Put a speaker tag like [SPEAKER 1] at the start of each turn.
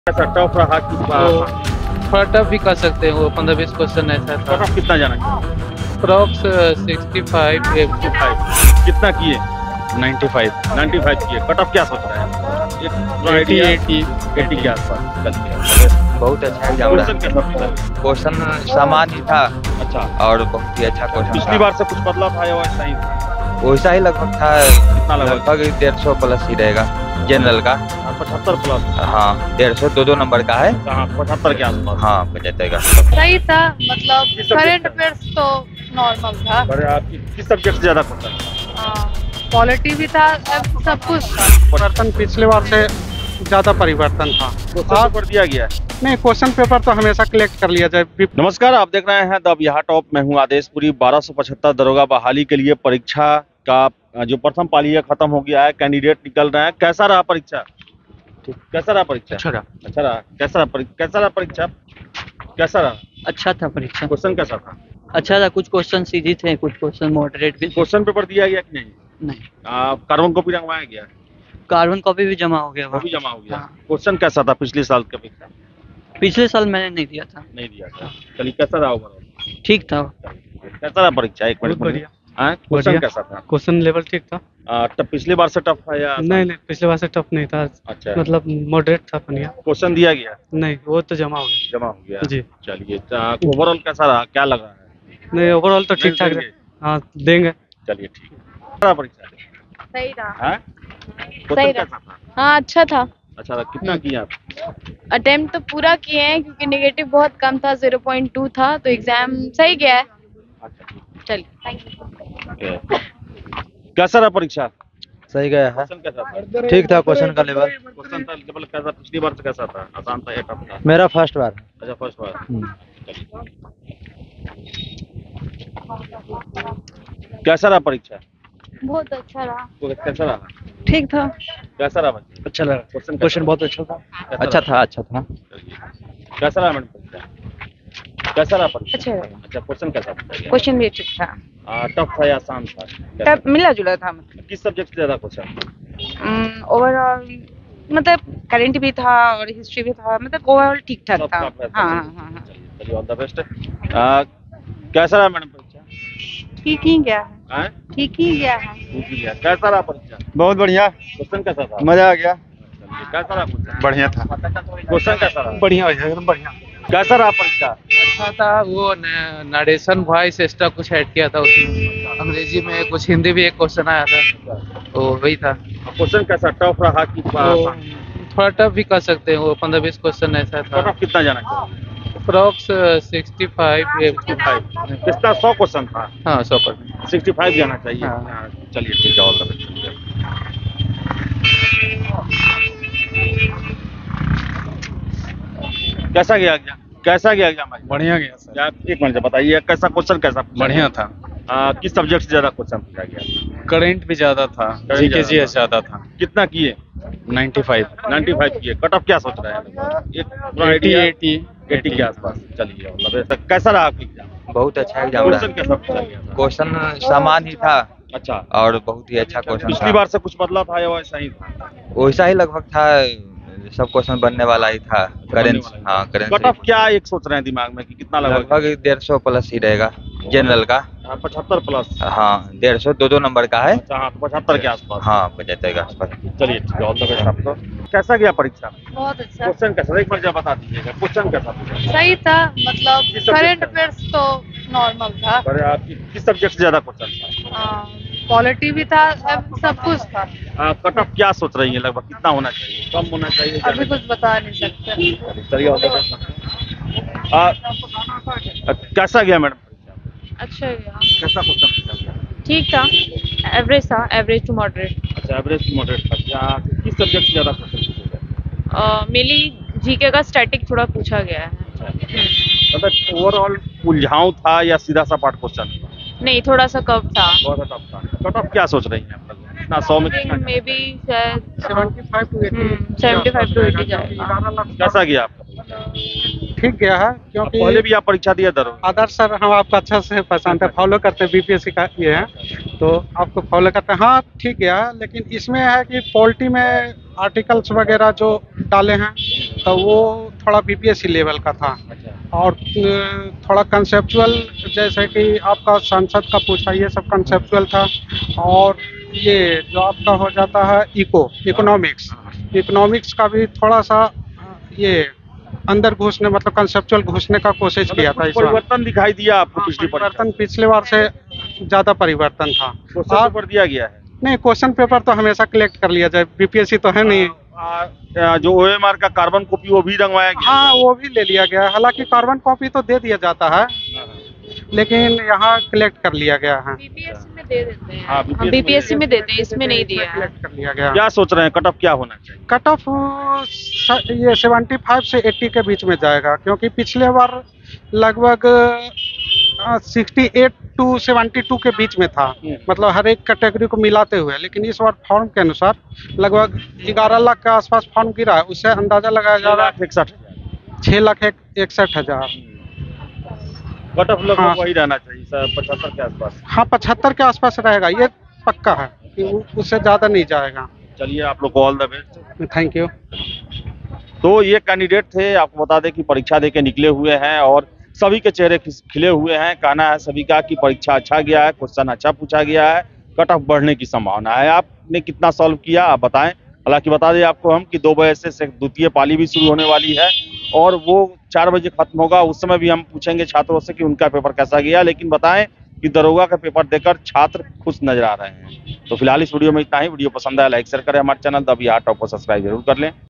[SPEAKER 1] ऐसा टफ रहा कि
[SPEAKER 2] थोड़ा टफ भी कर सकते हैं। वो 15-20 क्वेश्चन ऐसा था।
[SPEAKER 1] कट ऑफ कितना जाना चाहिए?
[SPEAKER 2] अप्रॉक्स 65
[SPEAKER 1] 65 कितना किए?
[SPEAKER 3] 95
[SPEAKER 1] 95 किए। कट ऑफ क्या सोच रहे हैं? एक 80 के आसपास चल गया।
[SPEAKER 3] बहुत अच्छा एग्जाम रहा।
[SPEAKER 1] क्वेश्चन कैसा पूछा?
[SPEAKER 3] क्वेश्चन सामान्य ही था
[SPEAKER 1] अच्छा,
[SPEAKER 3] और बहुत ही अच्छा क्वेश्चन
[SPEAKER 1] पिछली बार से कुछ बदला था या वैसा ही था?
[SPEAKER 3] वैसा ही लगभग था।
[SPEAKER 1] कितना लगभग?
[SPEAKER 3] 150 प्लस ही रहेगा जनरल का।
[SPEAKER 1] 75 प्लस।
[SPEAKER 3] हाँ 150 दो नंबर का है।
[SPEAKER 1] हाँ 75 के आसपास।
[SPEAKER 3] हाँ 75 का।
[SPEAKER 4] सही था, मतलब करंट अफेयर्स तो नॉर्मल था।
[SPEAKER 1] अरे आपकी किस सब्जेक्ट से ज्यादा क्वेश्चन?
[SPEAKER 4] पॉलिटी भी था, सब कुछ था।
[SPEAKER 5] परिवर्तन पिछले बार से ज्यादा परिवर्तन था।
[SPEAKER 1] क्वेश्चन पेपर दिया गया है?
[SPEAKER 5] नहीं, क्वेश्चन पेपर तो हमेशा कलेक्ट कर लिया जाए।
[SPEAKER 1] नमस्कार, आप देख रहे हैं द बिहार टॉप। मैं हूं आदेशपुरी। 1275 दरोगा बहाली के लिए परीक्षा का जो प्रथम पाली है खत्म हो गया है। कैंडिडेट निकल रहे हैं। कैसा रहा परीक्षा? कैसा रहा परीक्षा?
[SPEAKER 2] अच्छा रहा।
[SPEAKER 1] अच्छा रहा। कैसा रहा परीक्षा? कैसा रहा?
[SPEAKER 2] अच्छा था परीक्षा।
[SPEAKER 1] क्वेश्चन कैसा था?
[SPEAKER 2] अच्छा था। कुछ क्वेश्चन सीधी थे, कुछ क्वेश्चन मॉडरेट भी थे।
[SPEAKER 1] क्वेश्चन पेपर दिया गया कि नहीं?
[SPEAKER 2] नहीं,
[SPEAKER 1] कार्बन कॉपी रंगवाया गया?
[SPEAKER 2] कार्बन कॉपी भी जमा हो गया
[SPEAKER 1] वो भी
[SPEAKER 2] वहाँ।
[SPEAKER 1] जमा हो गया।
[SPEAKER 2] हाँ।
[SPEAKER 1] क्वेश्चन कैसा था पिछले साल के अपेक्षा?
[SPEAKER 2] पिछले साल मैंने नहीं दिया था।
[SPEAKER 1] नहीं दिया था। चलिए, कैसा रहा ओवरऑल?
[SPEAKER 2] ठीक था।
[SPEAKER 1] कैसा रहा परीक्षा? एक मिनट
[SPEAKER 5] बहुत बढ़िया।
[SPEAKER 1] क्वेश्चन
[SPEAKER 5] बढ़िया।
[SPEAKER 1] कैसा था?
[SPEAKER 5] क्वेश्चन लेवल ठीक था।
[SPEAKER 1] तब पिछले बार से टफ था या आसान?
[SPEAKER 5] नहीं, पिछले बार से टफ नहीं था।
[SPEAKER 1] अच्छा,
[SPEAKER 5] मतलब मॉडरेट था बढ़िया।
[SPEAKER 1] क्वेश्चन दिया गया?
[SPEAKER 5] नहीं, वो तो जमा हो गया।
[SPEAKER 1] जमा हो गया
[SPEAKER 5] जी।
[SPEAKER 1] चलिए, ओवरऑल कैसा रहा? क्या लग रहा है?
[SPEAKER 5] नहीं, ओवरऑल तो ठीक ठाक
[SPEAKER 1] देंगे?
[SPEAKER 5] हाँ देंगे।
[SPEAKER 1] चलिए ठीक है। रहा परीक्षा?
[SPEAKER 4] सही रहा।
[SPEAKER 1] हाँ?
[SPEAKER 4] सही
[SPEAKER 1] क्वेश्चन
[SPEAKER 4] रहा।
[SPEAKER 1] कैसा था?
[SPEAKER 4] हाँ, अच्छा था।
[SPEAKER 1] अच्छा था। कितना किया आप?
[SPEAKER 4] अटेम्प्ट तो पूरा किए हैं क्योंकि नेगेटिव बहुत कम था, 0.2 था, तो एग्जाम सही गया है।
[SPEAKER 1] अच्छा ठीक
[SPEAKER 4] चलिए,
[SPEAKER 1] है। कैसा रहा परीक्षा?
[SPEAKER 3] सही गया है।
[SPEAKER 1] क्वेश्चन कैसा था?
[SPEAKER 3] ठीक था क्वेश्चन का लेवल।
[SPEAKER 1] क्वेश्चन का लेवल कैसा? पिछली बार से कैसा था? आसान था या टफ था?
[SPEAKER 3] मेरा फर्स्ट बार।
[SPEAKER 1] अच्छा, फर्स्ट बार। चलिए। कैसा रहा परीक्षा?
[SPEAKER 4] बहुत अच्छा रहा।
[SPEAKER 1] कैसा रहा?
[SPEAKER 4] ठीक था।
[SPEAKER 1] कैसा रहा बच्चे?
[SPEAKER 5] अच्छा लगा।
[SPEAKER 1] क्वेश्चन बहुत
[SPEAKER 3] अच्छा था।
[SPEAKER 1] कैसा
[SPEAKER 3] अच्छा था।
[SPEAKER 1] चलिए। कैसा रहा मैडम परीक्षा? कैसा रहा परीक्षा?
[SPEAKER 4] अच्छा रहा।
[SPEAKER 1] अच्छा, क्वेश्चन कैसा पूछा गया?
[SPEAKER 4] क्वेश्चन भी ठीक था।
[SPEAKER 1] टफ था या आसान था?
[SPEAKER 4] तब मिला जुला था, मतलब
[SPEAKER 1] किस सब्जेक्ट से ज्यादा क्वेश्चन?
[SPEAKER 4] ओवरऑल मतलब करंट भी था और हिस्ट्री भी था, मतलब ओवरऑल ठीक ठाक था। हाँ।
[SPEAKER 1] चलिए, ऑल द बेस्ट। कैसा रहा मैडम परीक्षा?
[SPEAKER 4] ठीक ही गया है।
[SPEAKER 1] हाँ?
[SPEAKER 4] ठीक ही गया है।
[SPEAKER 1] ठीक ही है। कैसा रहा परीक्षा?
[SPEAKER 3] बहुत बढ़िया।
[SPEAKER 1] क्वेश्चन कैसा था?
[SPEAKER 3] मजा आ गया।
[SPEAKER 1] चलिए, कैसा रहा क्वेश्चन?
[SPEAKER 3] बढ़िया था।
[SPEAKER 1] क्वेश्चन कैसा रहा?
[SPEAKER 5] बढ़िया एकदम बढ़िया।
[SPEAKER 1] कैसा रहा परीक्षा?
[SPEAKER 2] अच्छा था। वो नरेशन वॉइस एक्स्ट्रा कुछ ऐड किया था उसमें, अंग्रेजी में कुछ, हिंदी भी एक क्वेश्चन आया था, तो वही था।
[SPEAKER 1] क्वेश्चन कैसा? टफ रहा कि आसान?
[SPEAKER 2] थोड़ा टफ भी कर सकते हैं। वो 15-20 क्वेश्चन ऐसा
[SPEAKER 1] कट
[SPEAKER 2] था।
[SPEAKER 1] ऑफ कितना जाना चाहिए?
[SPEAKER 2] अप्रॉक्स 65
[SPEAKER 1] कितना? 100 क्वेश्चन था।
[SPEAKER 2] हाँ 100%।
[SPEAKER 1] 65 जाना चाहिए।
[SPEAKER 2] हाँ।
[SPEAKER 1] चलिए ठीक है, ऑल द बेस्ट। कैसा गया एग्जाम? कैसा गया एग्जाम भाई?
[SPEAKER 5] बढ़िया गया सर।
[SPEAKER 1] क्या एक मिनट बताइए, कैसा क्वेश्चन कैसा पूछा
[SPEAKER 5] बढ़िया
[SPEAKER 1] गया?
[SPEAKER 5] था।
[SPEAKER 1] किस सब्जेक्ट से ज्यादा क्वेश्चन पूछा गया?
[SPEAKER 5] करंट भी ज्यादा था।
[SPEAKER 1] GK GS
[SPEAKER 5] ज्यादा था।
[SPEAKER 1] कितना किए?
[SPEAKER 5] 95
[SPEAKER 1] 95 किए। कट ऑफ क्या सोच रहे हैं? 80 के आसपास। चलिए, ऑल द बेस्ट। कैसा रहा आपका एग्जाम?
[SPEAKER 3] बहुत अच्छा एग्जाम
[SPEAKER 1] क्वेश्चन
[SPEAKER 3] रहा।
[SPEAKER 1] कैसा पूछा गया था?
[SPEAKER 3] क्वेश्चन सामान्य ही था
[SPEAKER 1] अच्छा,
[SPEAKER 3] और बहुत ही अच्छा क्वेश्चन
[SPEAKER 1] पिछली
[SPEAKER 3] था।
[SPEAKER 1] बार से कुछ बदला था या वैसा ही था?
[SPEAKER 3] वैसा ही लगभग था। सब क्वेश्चन बनने वाला ही था। करेंट। हाँ
[SPEAKER 1] कट ऑफ
[SPEAKER 3] करेंट
[SPEAKER 1] क्या एक सोच रहे हैं दिमाग में कि कितना लगभग?
[SPEAKER 3] लगभग 150 प्लस ही रहेगा जनरल का।
[SPEAKER 1] 75 प्लस।
[SPEAKER 3] हाँ 150 दो नंबर का है।
[SPEAKER 1] अच्छा, हाँ 75 के आसपास।
[SPEAKER 3] हाँ 75 के आसपास।
[SPEAKER 1] चलिए ठीक है, ऑल द बेस्ट आपको। कैसा गया परीक्षा?
[SPEAKER 4] बहुत अच्छा।
[SPEAKER 1] क्वेश्चन कैसा? एक बार बता दीजिएगा, क्वेश्चन कैसा पूछा?
[SPEAKER 4] सही था, मतलब
[SPEAKER 1] किस subject
[SPEAKER 4] करंट
[SPEAKER 1] का?
[SPEAKER 4] अफेयर्स तो नॉर्मल था।
[SPEAKER 1] अरे आपकी किस सब्जेक्ट से ज्यादा क्वेश्चन था?
[SPEAKER 4] पॉलिटी भी था, सब कुछ था।
[SPEAKER 1] कट ऑफ क्या सोच रही है? लगभग कितना होना चाहिए? कम होना चाहिए?
[SPEAKER 4] अभी
[SPEAKER 1] ज्यादा?
[SPEAKER 4] कुछ बता नहीं सकते।
[SPEAKER 1] चलिए, ऑल द बेस्ट। कैसा गया मैडम परीक्षा?
[SPEAKER 4] अच्छा गया।
[SPEAKER 1] कैसा क्वेश्चन पूछा गया?
[SPEAKER 4] ठीक था, एवरेज टू मॉडरेट।
[SPEAKER 1] अच्छा, एवरेज मॉडरेट था। क्या किस सब्जेक्ट से ज्यादा क्वेश्चन पूछा गया?
[SPEAKER 4] मेनली जीके का स्टैटिक थोड़ा पूछा गया है।
[SPEAKER 1] मतलब ओवरऑल उलझाऊ था या सीधा सा पाठ क्वेश्चन?
[SPEAKER 4] नहीं, थोड़ा सा कम था।
[SPEAKER 1] बहुत टफ था। कट ऑफ क्या सोच रही हैं आप लोग? कितना? 100 में कितना?
[SPEAKER 4] मे बी शायद
[SPEAKER 5] 75 to 80
[SPEAKER 4] 75 to 80 जाएगा।
[SPEAKER 1] कैसा गया आपका?
[SPEAKER 5] ठीक गया है, क्योंकि
[SPEAKER 1] पहले भी आप परीक्षा दिया दरोगा?
[SPEAKER 5] आदर्श सर हम आपको अच्छा से पहचानते हैं, फॉलो करते हैं, बीपीएससी का ये है तो आपको फॉलो करते हैं। हाँ ठीक गया है, लेकिन इसमें है कि पॉलिटी में आर्टिकल्स वगैरह जो डाले हैं तो वो थोड़ा बीपीएससी लेवल का था, और थोड़ा कंसेप्चुअल, जैसे कि आपका संसद का पूछा ये सब कंसेप्चुअल था, और ये जो आपका हो जाता है इकोनॉमिक्स का भी थोड़ा सा ये अंदर घुसने, मतलब कंसेप्चुअल घुसने का कोशिश किया था। इस बार
[SPEAKER 1] परिवर्तन दिखाई दिया आपको पिछली परीक्षा?
[SPEAKER 5] परिवर्तन पिछले बार से ज्यादा परिवर्तन था।
[SPEAKER 1] क्वेश्चन पेपर दिया गया है?
[SPEAKER 5] नहीं, क्वेश्चन पेपर तो हमेशा कलेक्ट कर लिया जाए, बीपीएससी तो है नहीं।
[SPEAKER 1] जो ओएमआर का कार्बन कॉपी वो भी रंगवाया गया?
[SPEAKER 5] हाँ वो भी ले लिया गया है, हालांकि कार्बन कॉपी तो दे दिया जाता है, लेकिन यहाँ कलेक्ट कर लिया गया है।
[SPEAKER 4] बीपीएससी में दे देते हैं।
[SPEAKER 1] हाँ,
[SPEAKER 4] हम बीपीएससी में देते हैं, इसमें नहीं दिया है।
[SPEAKER 5] कलेक्ट कर लिया गया।
[SPEAKER 1] क्या सोच रहे हैं कट ऑफ क्या होना चाहिए?
[SPEAKER 5] कट ऑफ ये 75 से 80 के बीच में जाएगा, क्योंकि पिछले बार लगभग 68 to 72 के बीच में था, मतलब हर एक कैटेगरी को मिलाते हुए। लेकिन इस बार फॉर्म के अनुसार लगभग 11 लाख के आसपास फॉर्म गिरा है, उससे अंदाजा लगाया जा रहा है 6,61,000।
[SPEAKER 1] कट ऑफ लगभग
[SPEAKER 5] हाँ।
[SPEAKER 1] वही रहना चाहिए सर, 75 के आसपास।
[SPEAKER 5] हाँ 75 के आसपास रहेगा, ये पक्का है कि उससे ज़्यादा नहीं जाएगा।
[SPEAKER 1] चलिए आप लोग को all the best.
[SPEAKER 5] Thank you.
[SPEAKER 1] तो ये कैंडिडेट थे, आपको बता दें कि परीक्षा दे के निकले हुए हैं और सभी के चेहरे खिले हुए हैं। कहना है सभी का कि परीक्षा अच्छा गया है, क्वेश्चन अच्छा पूछा गया है, कट ऑफ बढ़ने की संभावना है। आपने कितना सॉल्व किया आप बताएं। हालांकि बता दें आपको हम कि 2 बजे से द्वितीय पाली भी शुरू होने वाली है और वो 4 बजे खत्म होगा। उस समय भी हम पूछेंगे छात्रों से कि उनका पेपर कैसा गया, लेकिन बताएं कि दरोगा का पेपर देकर छात्र खुश नजर आ रहे हैं। तो फिलहाल इस वीडियो में इतना ही। वीडियो पसंद आया लाइक शेयर करें, हमारे चैनल द बिहार टॉप को सब्सक्राइब जरूर कर लें।